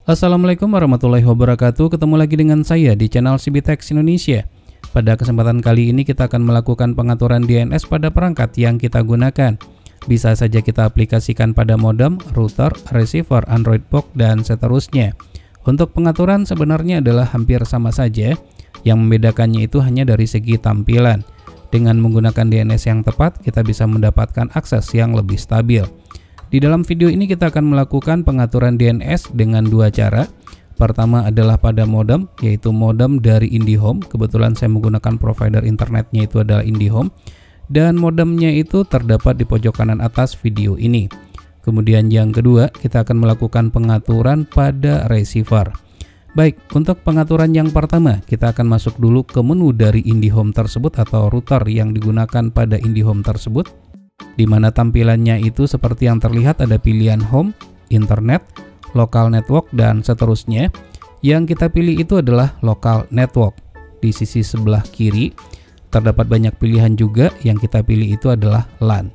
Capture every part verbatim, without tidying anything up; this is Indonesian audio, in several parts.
Assalamualaikum warahmatullahi wabarakatuh. Ketemu lagi dengan saya di channel C B Tech Indonesia. Pada kesempatan kali ini kita akan melakukan pengaturan D N S pada perangkat yang kita gunakan. Bisa saja kita aplikasikan pada modem, router, receiver, Android box, dan seterusnya. Untuk pengaturan sebenarnya adalah hampir sama saja. Yang membedakannya itu hanya dari segi tampilan. Dengan menggunakan D N S yang tepat, kita bisa mendapatkan akses yang lebih stabil. Di dalam video ini kita akan melakukan pengaturan D N S dengan dua cara. Pertama adalah pada modem, yaitu modem dari IndiHome. Kebetulan saya menggunakan provider internetnya itu adalah IndiHome. Dan modemnya itu terdapat di pojok kanan atas video ini. Kemudian yang kedua, kita akan melakukan pengaturan pada receiver. Baik, untuk pengaturan yang pertama, kita akan masuk dulu ke menu dari IndiHome tersebut atau router yang digunakan pada IndiHome tersebut. Di mana tampilannya itu seperti yang terlihat ada pilihan home, internet, local network, dan seterusnya. Yang kita pilih itu adalah local network. Di sisi sebelah kiri terdapat banyak pilihan juga, yang kita pilih itu adalah LAN.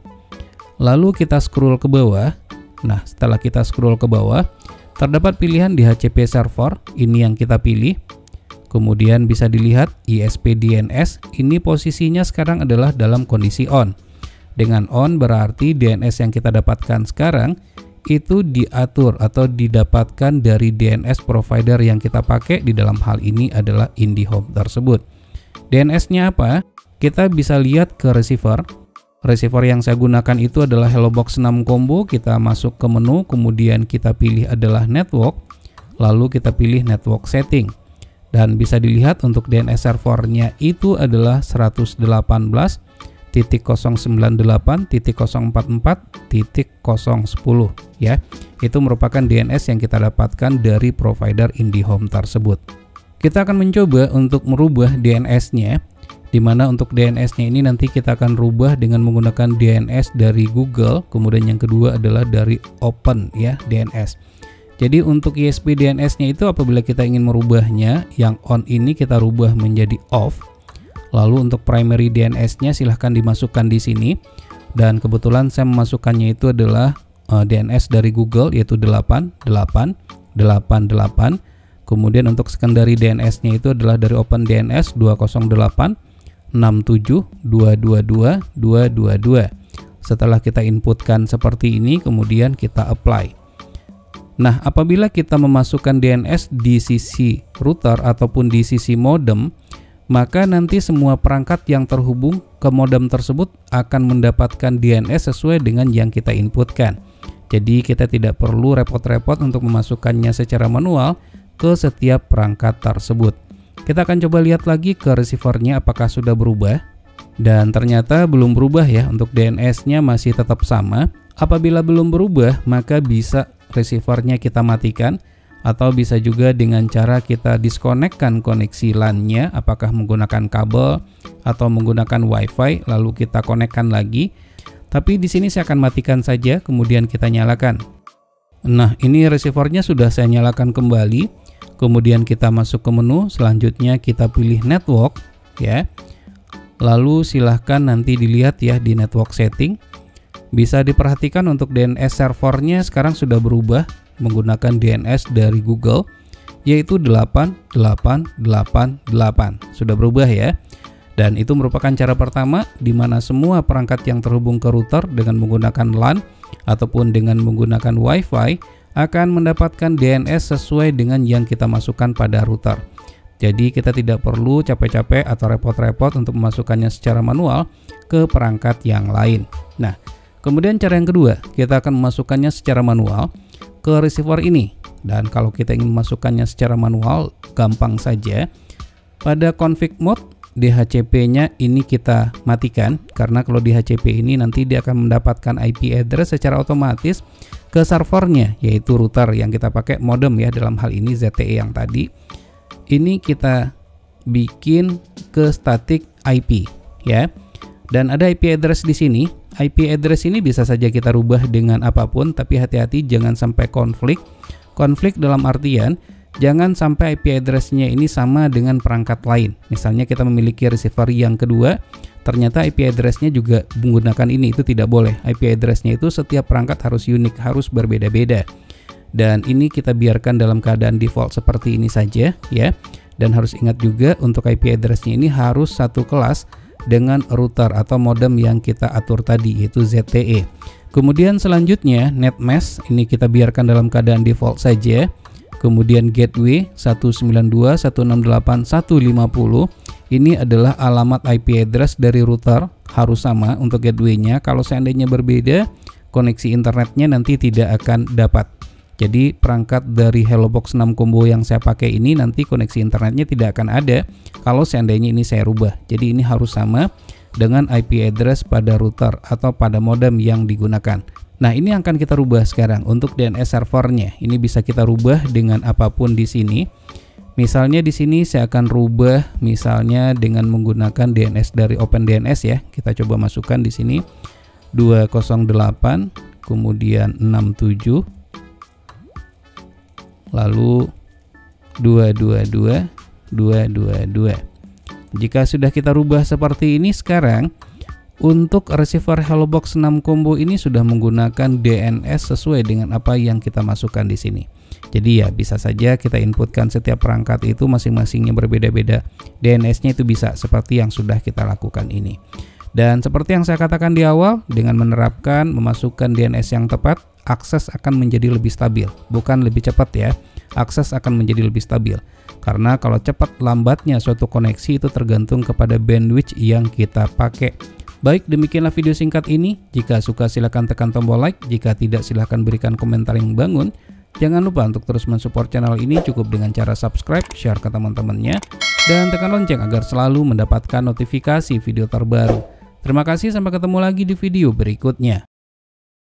Lalu kita scroll ke bawah. Nah, setelah kita scroll ke bawah, terdapat pilihan D H C P server, ini yang kita pilih. Kemudian bisa dilihat I S P D N S, ini posisinya sekarang adalah dalam kondisi on. Dengan on berarti D N S yang kita dapatkan sekarang itu diatur atau didapatkan dari D N S provider yang kita pakai, di dalam hal ini adalah IndiHome tersebut. D N S-nya apa? Kita bisa lihat ke receiver. Receiver yang saya gunakan itu adalah HelloBox enam Combo. Kita masuk ke menu, kemudian kita pilih adalah network, lalu kita pilih network setting. Dan bisa dilihat untuk D N S servernya itu adalah seratus delapan belas titik nol sembilan delapan titik nol empat empat titik nol sepuluh ya. Itu merupakan D N S yang kita dapatkan dari provider IndiHome tersebut. Kita akan mencoba untuk merubah D N S-nya, dimana untuk D N S-nya ini nanti kita akan rubah dengan menggunakan D N S dari Google. Kemudian yang kedua adalah dari Open ya, D N S. Jadi untuk I S P D N S-nya itu apabila kita ingin merubahnya, yang on ini kita rubah menjadi off. Lalu untuk primary D N S-nya silahkan dimasukkan di sini. Dan kebetulan saya memasukkannya itu adalah uh, D N S dari Google, yaitu delapan delapan delapan delapan. Kemudian untuk secondary D N S-nya itu adalah dari Open D N S dua nol delapan enam tujuh dua dua dua dua dua dua. Setelah kita inputkan seperti ini, kemudian kita apply. Nah, apabila kita memasukkan D N S di sisi router ataupun di sisi modem, maka nanti semua perangkat yang terhubung ke modem tersebut akan mendapatkan D N S sesuai dengan yang kita inputkan. Jadi kita tidak perlu repot-repot untuk memasukkannya secara manual ke setiap perangkat tersebut. Kita akan coba lihat lagi ke receivernya apakah sudah berubah. Dan ternyata belum berubah ya, untuk D N S-nya masih tetap sama. Apabila belum berubah, maka bisa receivernya kita matikan. Atau bisa juga dengan cara kita disconnect-kan koneksi LAN-nya, apakah menggunakan kabel atau menggunakan WiFi, lalu kita konekkan lagi. Tapi di sini saya akan matikan saja, kemudian kita nyalakan. Nah, ini receivernya sudah saya nyalakan kembali. Kemudian kita masuk ke menu, selanjutnya kita pilih network ya. Lalu silahkan nanti dilihat ya di network setting. Bisa diperhatikan untuk D N S servernya sekarang sudah berubah menggunakan D N S dari Google, yaitu delapan delapan delapan delapan. Sudah berubah ya. Dan itu merupakan cara pertama di mana semua perangkat yang terhubung ke router dengan menggunakan LAN ataupun dengan menggunakan WiFi akan mendapatkan D N S sesuai dengan yang kita masukkan pada router. Jadi kita tidak perlu capek-capek atau repot-repot untuk memasukkannya secara manual ke perangkat yang lain. Nah, kemudian cara yang kedua, kita akan memasukkannya secara manual ke receiver ini. Dan kalau kita ingin memasukkannya secara manual, gampang saja. Pada config mode, D H C P-nya ini kita matikan, karena kalau D H C P ini nanti dia akan mendapatkan I P address secara otomatis ke servernya, yaitu router yang kita pakai modem ya, dalam hal ini Z T E yang tadi. Ini kita bikin ke static I P ya. Dan ada I P address di sini. I P address ini bisa saja kita rubah dengan apapun, tapi hati-hati jangan sampai konflik. Konflik dalam artian jangan sampai I P address-nya ini sama dengan perangkat lain. Misalnya kita memiliki receiver yang kedua, ternyata I P address-nya juga menggunakan ini, itu tidak boleh. I P address-nya itu setiap perangkat harus unik, harus berbeda-beda. Dan ini kita biarkan dalam keadaan default seperti ini saja ya. Dan harus ingat juga untuk I P address-nya ini harus satu kelas dengan router atau modem yang kita atur tadi, yaitu Z T E. Kemudian selanjutnya net mask ini kita biarkan dalam keadaan default saja. Kemudian gateway satu sembilan dua dot satu enam delapan dot satu lima nol. Ini adalah alamat I P address dari router, harus sama untuk gateway-nya. Kalau seandainya berbeda, koneksi internetnya nanti tidak akan dapat. Jadi perangkat dari HelloBox enam combo yang saya pakai ini nanti koneksi internetnya tidak akan ada kalau seandainya ini saya rubah. Jadi ini harus sama dengan I P address pada router atau pada modem yang digunakan. Nah, ini akan kita rubah sekarang untuk D N S servernya. Ini bisa kita rubah dengan apapun di sini. Misalnya di sini saya akan rubah misalnya dengan menggunakan D N S dari OpenDNS ya. Kita coba masukkan di sini dua nol delapan kemudian enam tujuh lalu dua dua dua dua dua dua. Jika sudah kita rubah seperti ini, sekarang untuk receiver HelloBox enam combo ini sudah menggunakan D N S sesuai dengan apa yang kita masukkan di sini. Jadi ya bisa saja kita inputkan setiap perangkat itu masing-masingnya berbeda-beda. D N S-nya itu bisa seperti yang sudah kita lakukan ini. Dan seperti yang saya katakan di awal, dengan menerapkan memasukkan D N S yang tepat, akses akan menjadi lebih stabil, bukan lebih cepat ya. Akses akan menjadi lebih stabil. Karena kalau cepat lambatnya suatu koneksi itu tergantung kepada bandwidth yang kita pakai. Baik, demikianlah video singkat ini. Jika suka silahkan tekan tombol like, jika tidak silahkan berikan komentar yang membangun. Jangan lupa untuk terus mensupport channel ini cukup dengan cara subscribe, share ke teman-temannya, dan tekan lonceng agar selalu mendapatkan notifikasi video terbaru. Terima kasih, sampai ketemu lagi di video berikutnya.